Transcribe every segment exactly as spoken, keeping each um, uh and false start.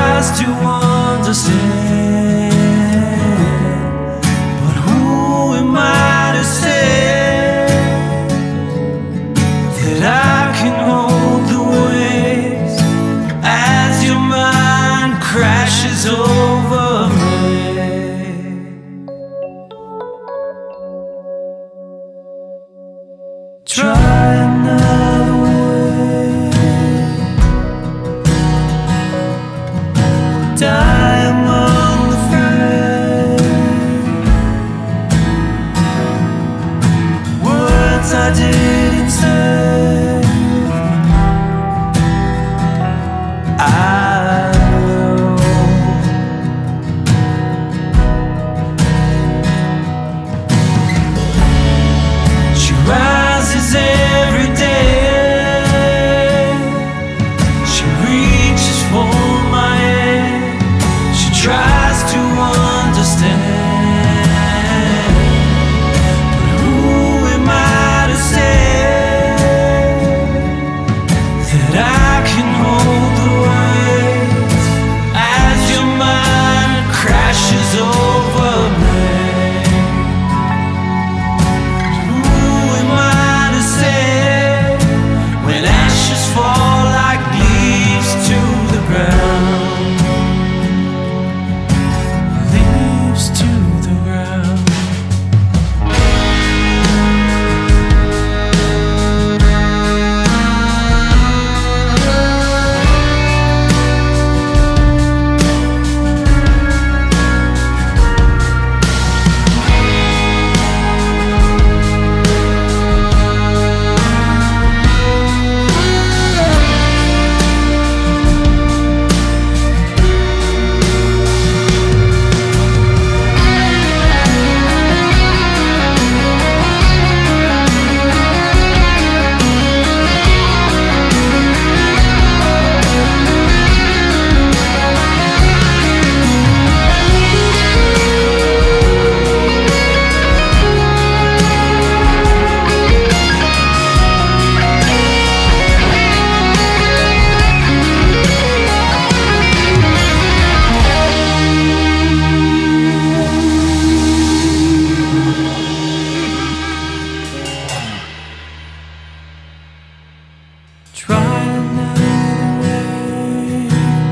tries to understand, but who am I to say that I can hold the waves as your mind crashes over me? Try another way, die among the fray. Words I didn't say, I know. She rises every day, she reaches for my hand, she tries to understand, but who am I to say that I can hold the waves as your mind crashes over me? Who am I to say when ashes fall like leaves to the ground? Leaves to the ground. Try another way.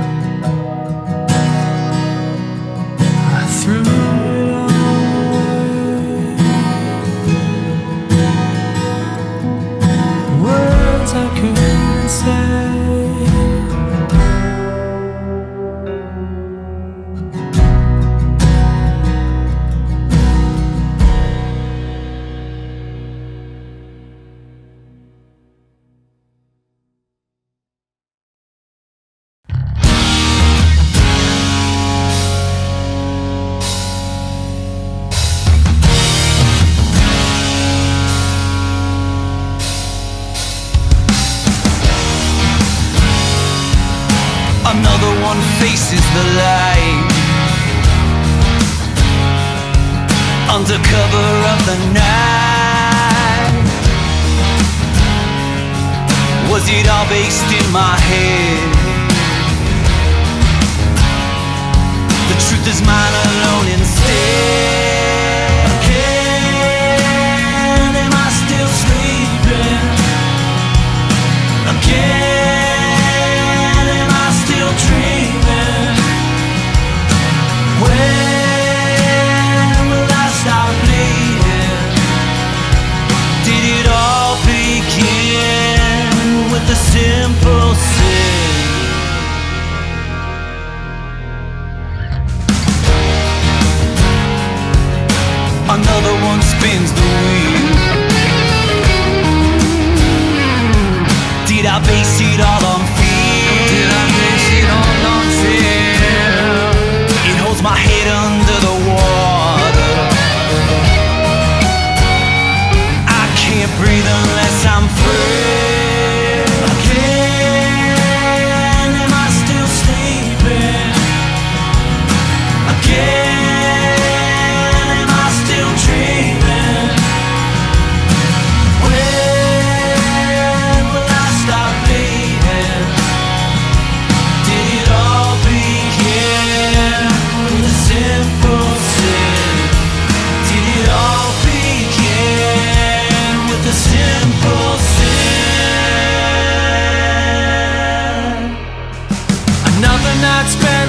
I threw it all away. Words I couldn't say. Another one faces the light under cover of the night. Was it all based in my head? The truth is mine alone instead. Again, am I still sleeping? Again, dreaming. When will I stop bleeding? Did it all begin with a simple sin?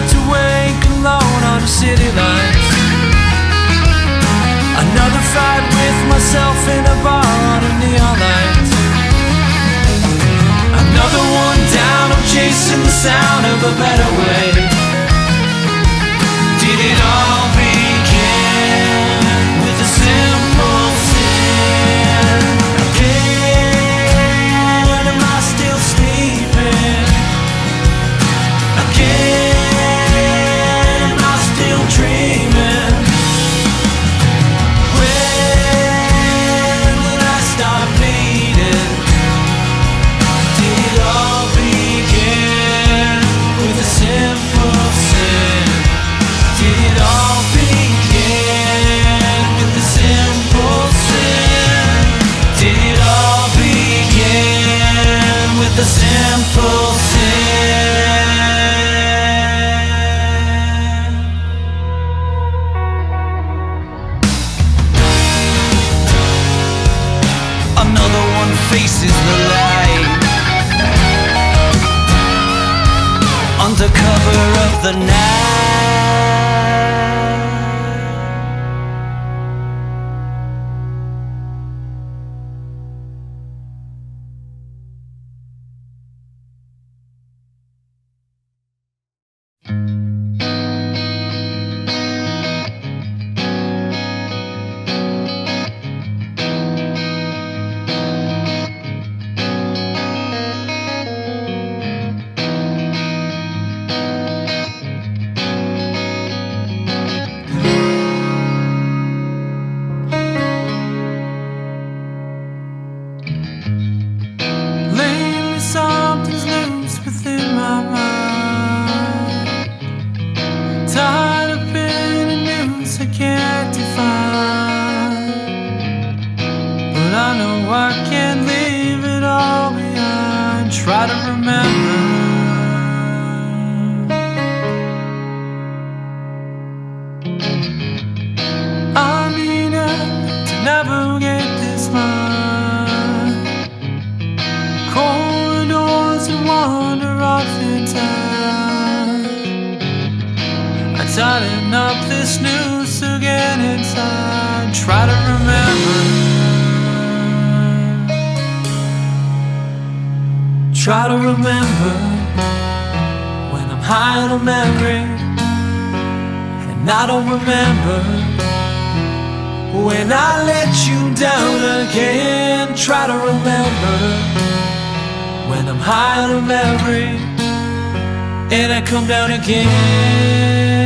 to wake alone on the city lights. Another fight with myself in a bar on a neon light. Another one down, I'm chasing the sound of a better way. Did it all begin with a simple sin? Again, am I still sleeping? Again, am I still dreaming? When will I stop bleeding? Did it all begin with a simple sin? Did it all begin with a simple sin? Did it all begin with a simple sin? Another one faces the light under cover of the night. Lately something's loose within my mind. Tired of being a news I can't define. But I know I can't leave it all behind. Try to remember. I need help to navigate this mind. Corridors and wander off in time. I tighten up this noose again inside. Try to remember. Try to remember when I'm high on memory, and I don't remember when I let you down again. Try to remember when I'm high on memory, and I come down again.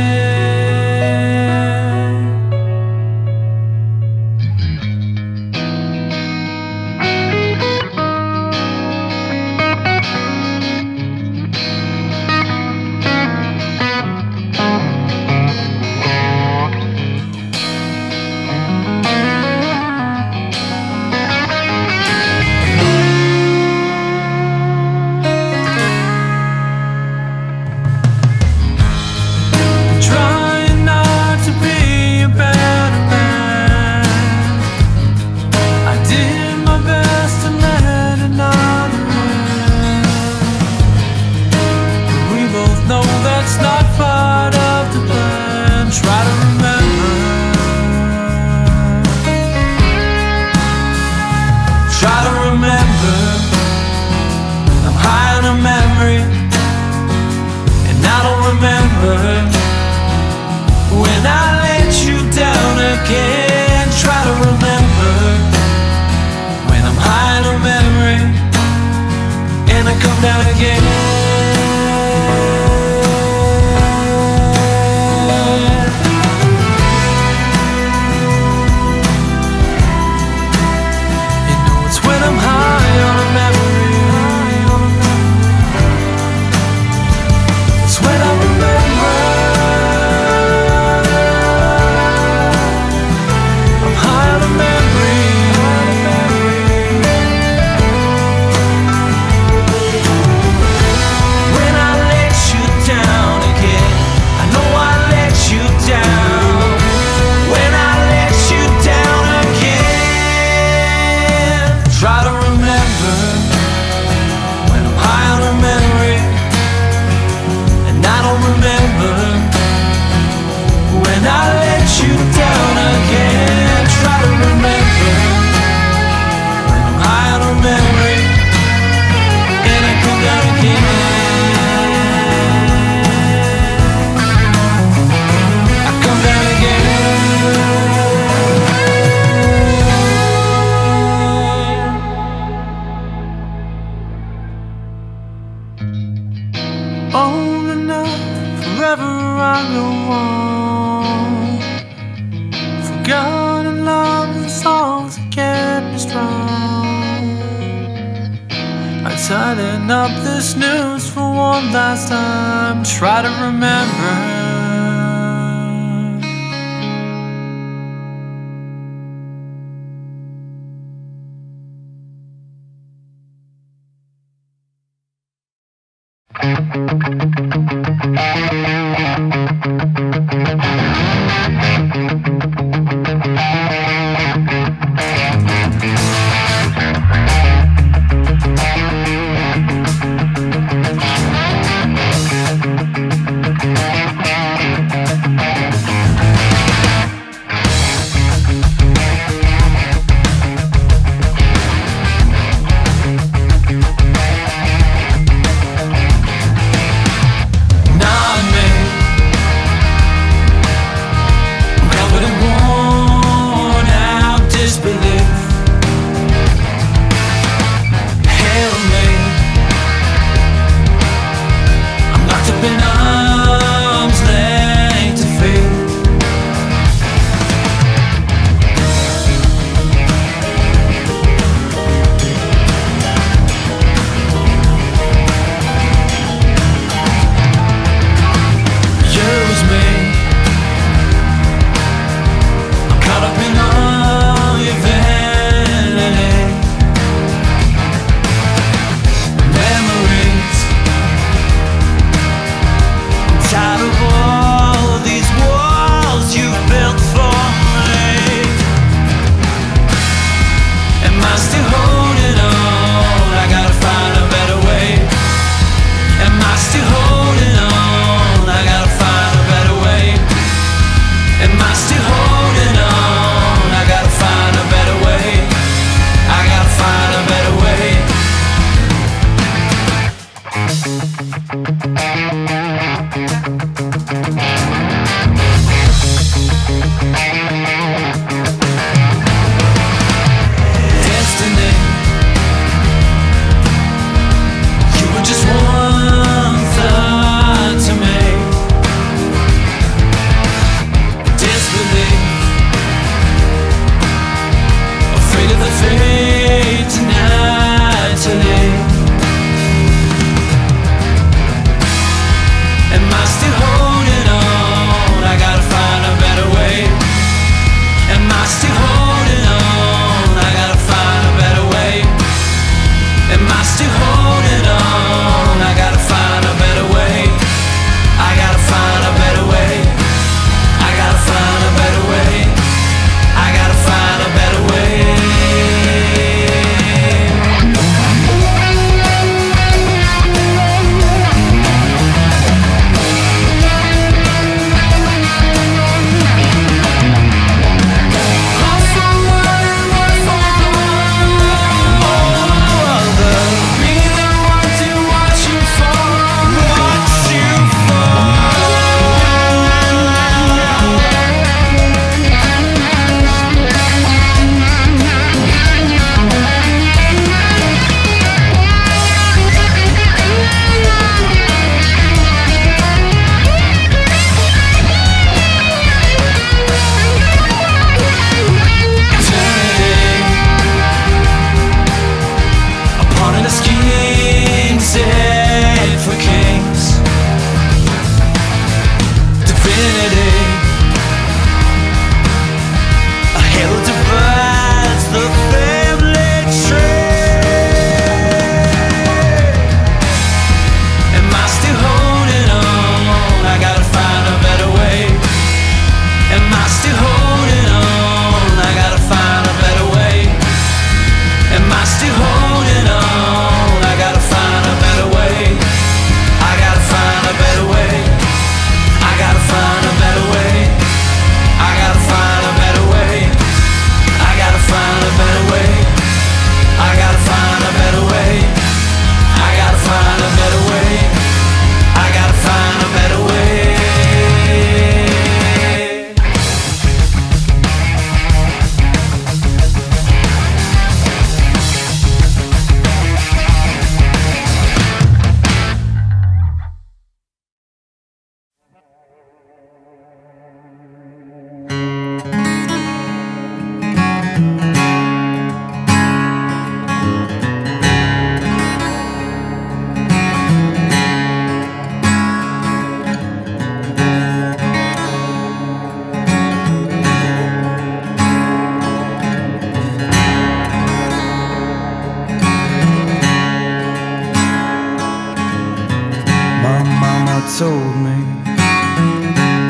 I go on. Forgotten love and songs that kept me strong. I tighten up this news for one last time. Try to remember.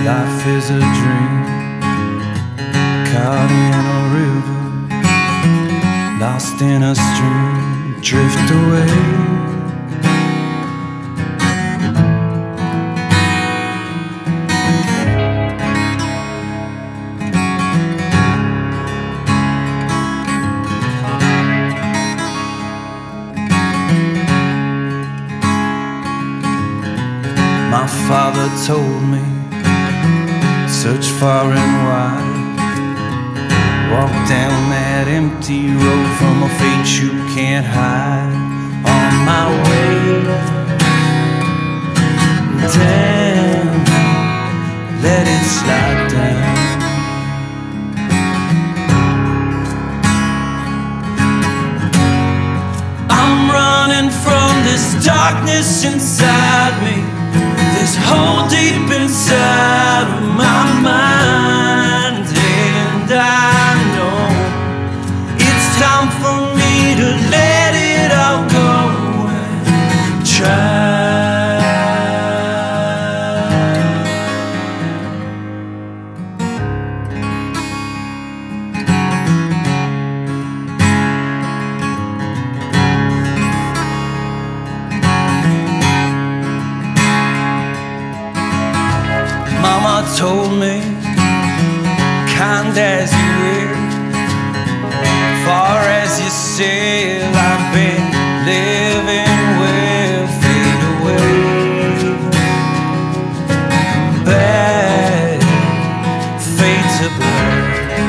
Life is a dream, caught in a river, lost in a stream, drift away. My father told me, search far and wide, walk down that empty road from a fate you can't hide. On my way down, let it slide down. I'm running from this darkness inside me, this hole deep inside of my mind, and I know it's time for me to let it all go and try. Mama told me, kind as you will, far as you sail, I've been living will fade away. Bad fade to black.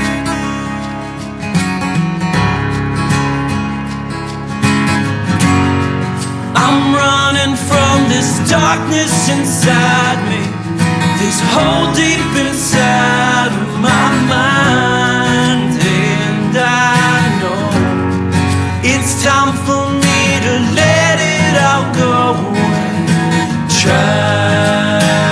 I'm running from this darkness inside me, this hole deep inside of my mind, and I know it's time for me to let it all go and try.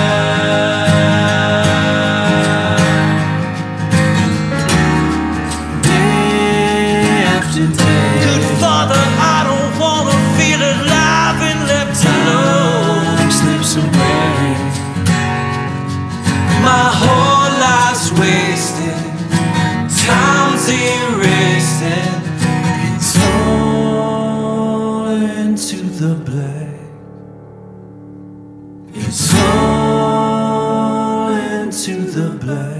Day after day, good Father, I don't wanna feel alive and left alone. Slips away, my whole life's wasted, time's erased, it's all into the black. It's all into the black.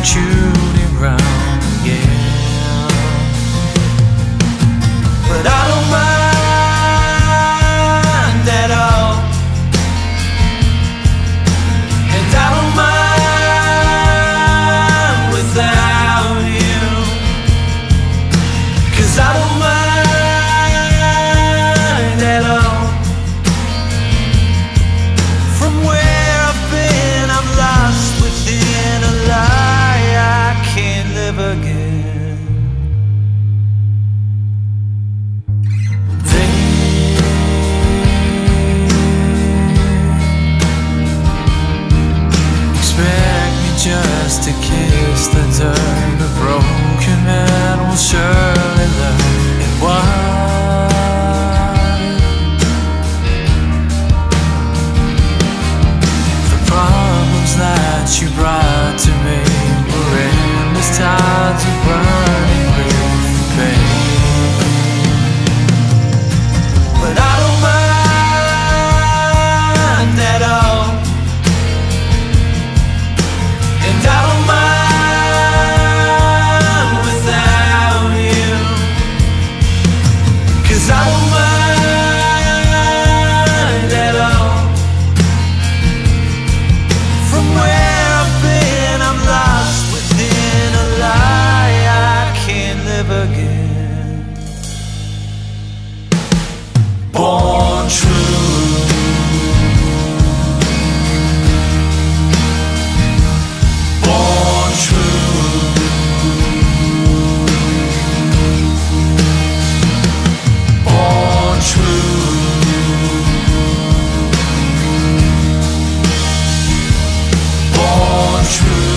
intruding round again. But I don't mind at all, and I don't mind without you, 'cause I don't mind at all. From where I've been, I'm lost within a lie I can't live again. They expect me just to kiss the dirt. A broken man will surely learn. And why? The problems that you brought to me were endless tides of burning grief and pain. But I don't mind at all, and I don't mind without you, 'cause I don't mind at all. From where I've been, I'm lost within a lie I can't live again. Born true, born true, born true, born true.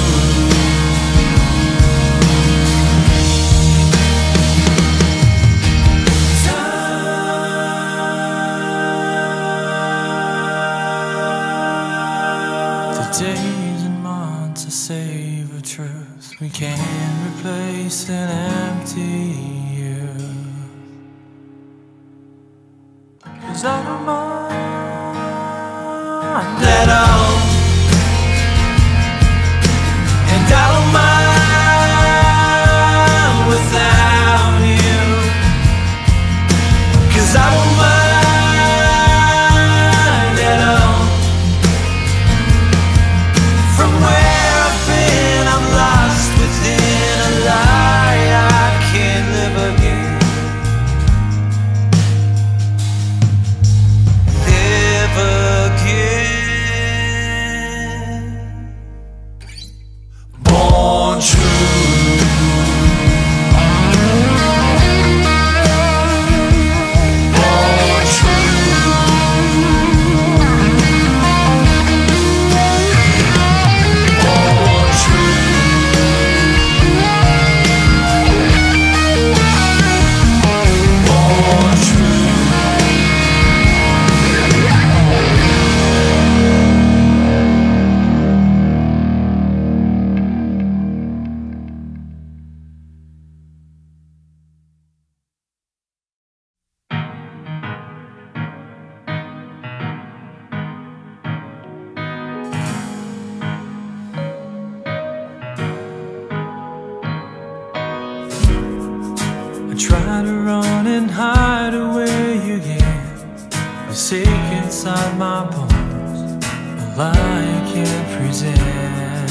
The days and months a savor truth. We can't replace an empty you, 'cause I don't mind at all, and I don't mind without you, 'cause I don't mind at all. From where I've been, I'm lost within a lie I can't live again. Live again. Born true, born true, born true, born true. I try to run and hide away again. You're sick inside my bones, a lie I can't present.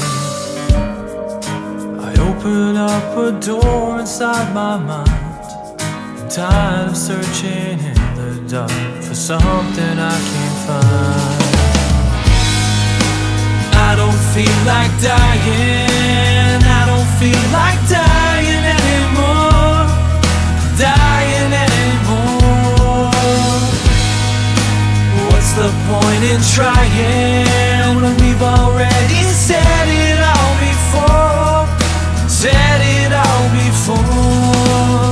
I open up a door inside my mind. I'm tired of searching in the dark for something I can't find. I don't feel like dying, I don't feel like dying anymore, dying anymore. What's the point in trying when we've already said it all before, said it all before.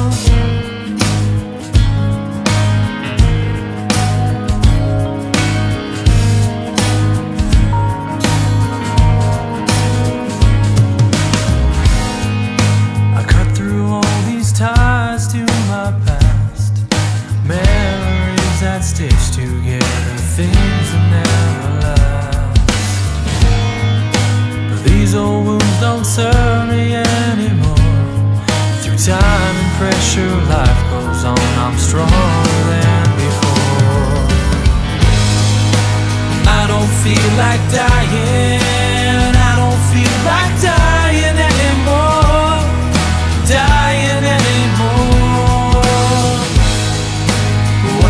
I cut through all these ties to my past, memories that stitch together things that never last. But these old wounds don't serve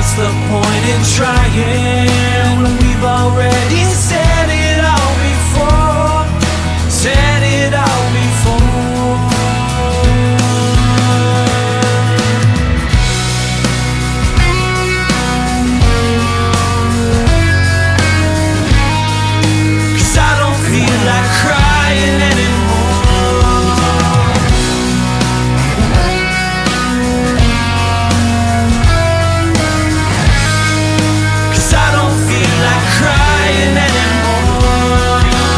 what's the point in trying when we've already said it all before? Said it all before. Cause I don't feel like crying anymore. Cause I don't feel like crying anymore.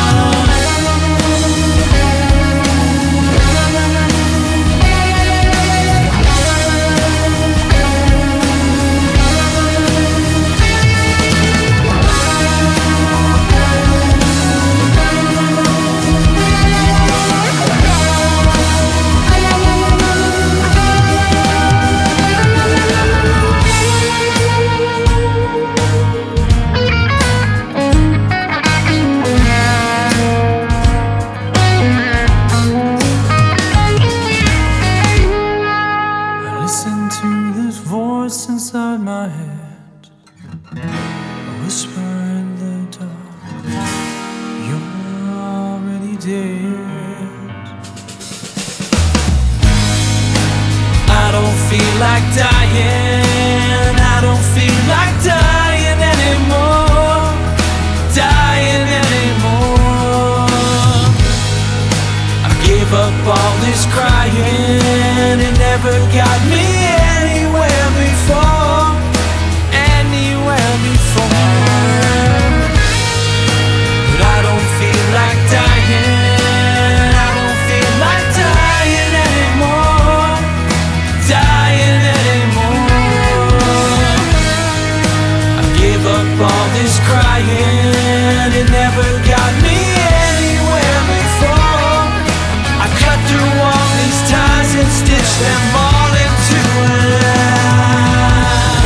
I listen to this voice inside my head, a whisper in the dark, you're already dead. I don't feel like dying, I don't feel like dying anymore, dying anymore. I gave up all this crying, it never got me anywhere before, anywhere before. But I don't feel like dying, I don't feel like dying anymore, dying anymore. I gave up all this crying, it never got me anywhere before. I cut through all these ties and stitched them all into a line.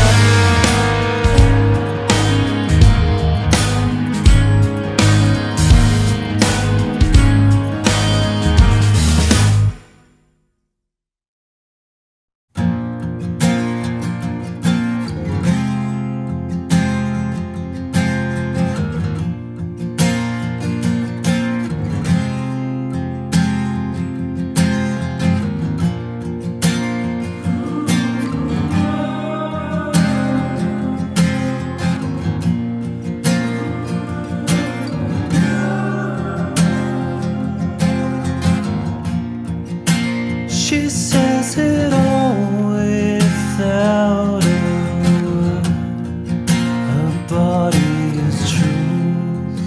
She says it all without a word. Her body is truth.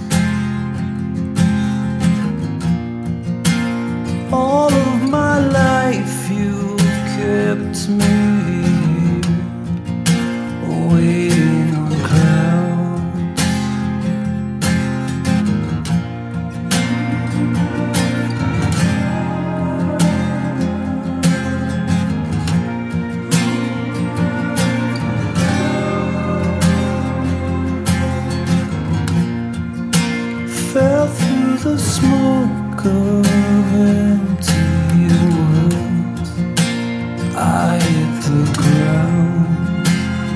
All of my life you've kept me here, waiting on clouds. Fell through the smoke of empty words. I hit the ground,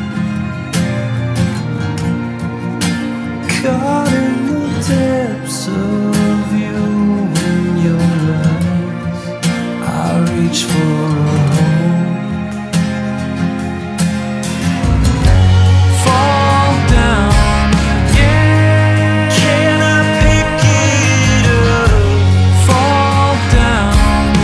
caught in the depths of you and your lies. I reach for a home, fall down again. Can I pick it up? Fall down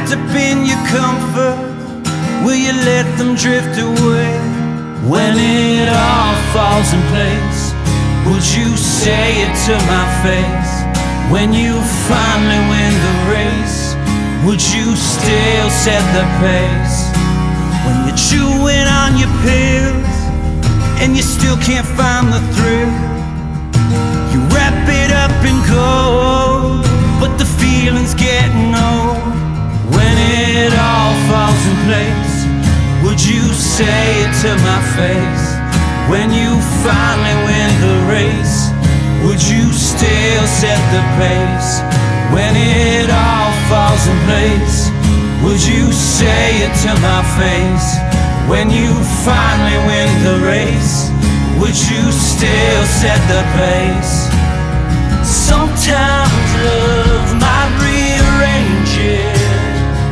Wrapped up in your comfort, will you let them drift away? When it all falls in place, would you say it to my face? When you finally win the race, would you still set the pace? When you're chewing on your pills and you still can't find the thrill, you wrap it up in gold, but the feeling's getting old. When it all falls in place, would you say it to my face? When you finally win the race, would you still set the pace? When it all falls in place, would you say it to my face? When you finally win the race, would you still set the pace? Sometimes love might rearrange it.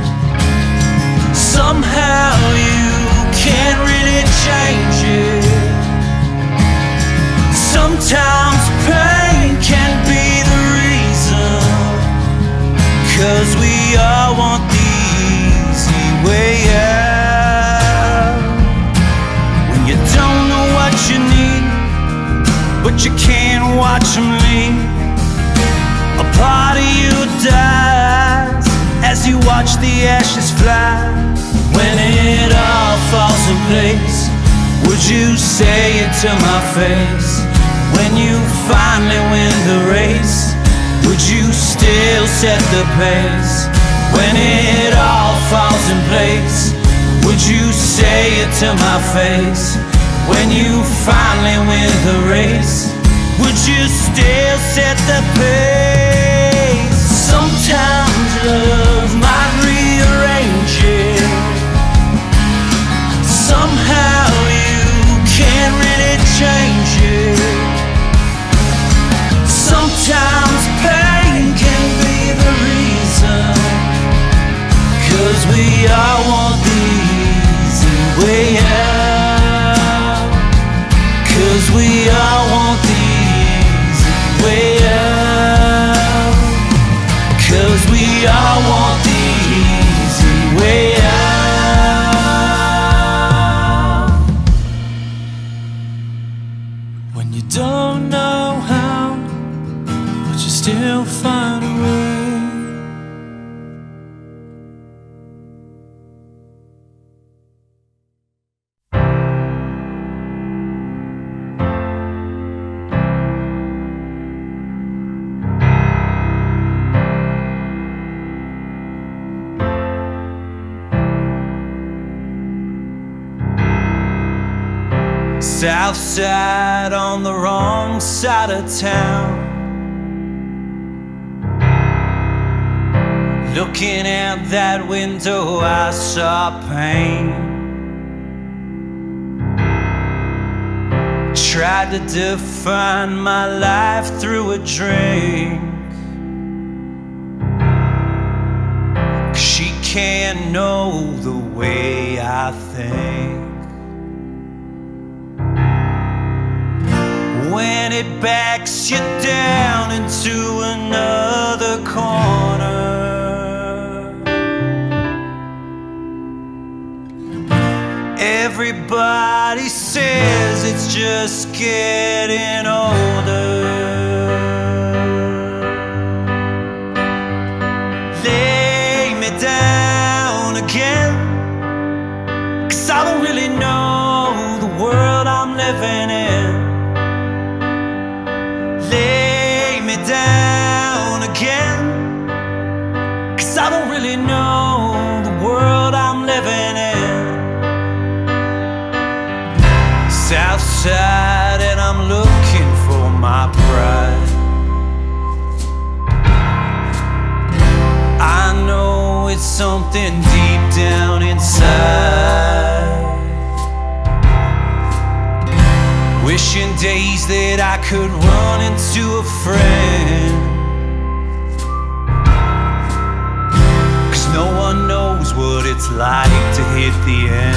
Somehow you can't really change it. Sometimes pain can be the reason, 'cause we all want the easy way out. When you don't know what you need, but you can't watch them leave, a part of you dies as you watch the ashes fly. When it all falls in place, would you say it to my face? When you finally win the race, would you still set the pace? When it all falls in place, would you say it to my face? When you finally win the race, would you still set the pace? Sometimes love might rearrange it. Somehow you can't really change it. Sometimes pain can be the reason, 'cause we all want the easy way out. 'Cause we all want the easy way out. 'Cause we all want the easy way out. When you don't know how, but you still find a way. South side on the wrong side of town, looking out that window I saw pain. Tried to define my life through a drink, 'cause she can't know the way I think. When it backs you down into another corner, everybody says it's just getting older. Lay me down again, 'cause I don't really know the world I'm living in. Lay me down again, 'cause I don't really know the world I'm living in. South side and I'm looking for my pride. I know it's something deep down inside. Wishing days that I could run into a friend, 'cause no one knows what it's like to hit the end.